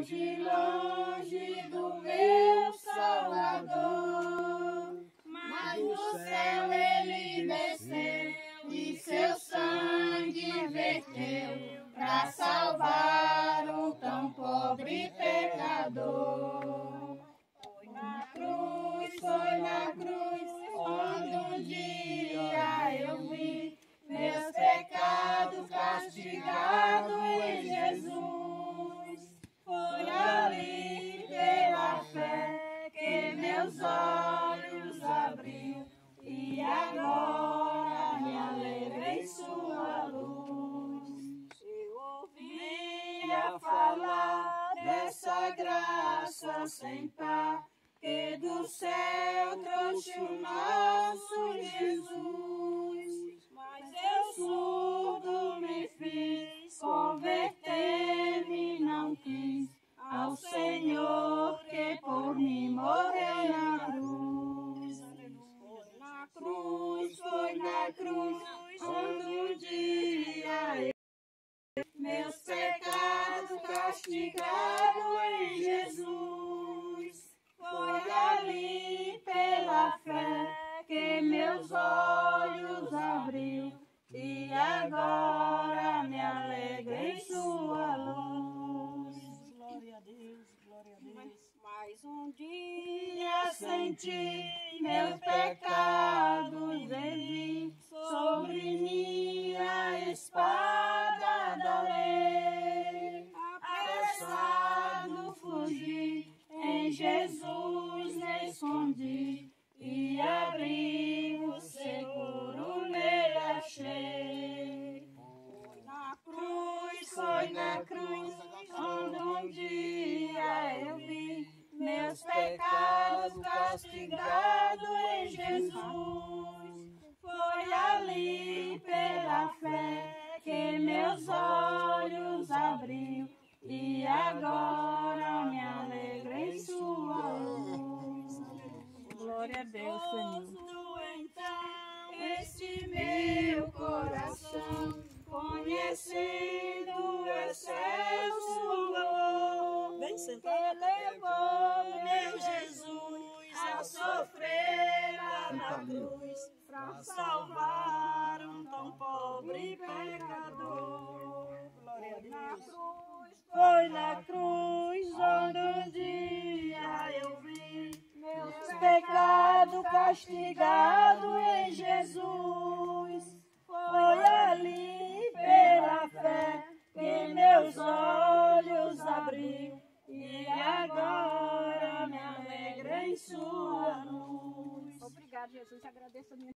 longe, longe do meu Salvador. Mas do céu ele desceu e seu sangue verteu para salvar um tão pobre pecador. Foi na cruz, onde um dia eu vi meus pecados castigados em Jesus. Foi ali pela fé que meus olhos abriu e agora me alegra em sua luz. Eu ouvia falar dessa graça sem par que do céu trouxe o nosso Jesus. Mas eu surdo me fiz, converter-me não quis ao Senhor que por mim morreu na cruz. Foi na cruz, onde um dia eu meus pecados castigados em Jesus. Foi ali pela fé que meus olhos abriu e agora me alegra em sua luz. Glória a Deus, glória a Deus. Mais um dia senti meus pecados vi sobre minha espada da lei. Apressado fugi, em Jesus me escondi e abrigo seguro nele achei. Foi na cruz, onde um dia eu vi meus pecados castigados em Jesus. Foi ali pela fé que meus olhos abriu e agora me alegra em sua luz. Glória a Deus, Senhor. Então, este meu coração, conhecendo o excelso amor que levou meu Jesus a sofrer lá na cruz para salvar um tão pobre pecador. Glória a Deus. Foi na cruz onde um dia eu vi meus pecados castigados em Jesus. Foi ali pela fé que meus olhos abriu e agora me alegra em sua luz. Obrigada, Jesus. Agradeço a minha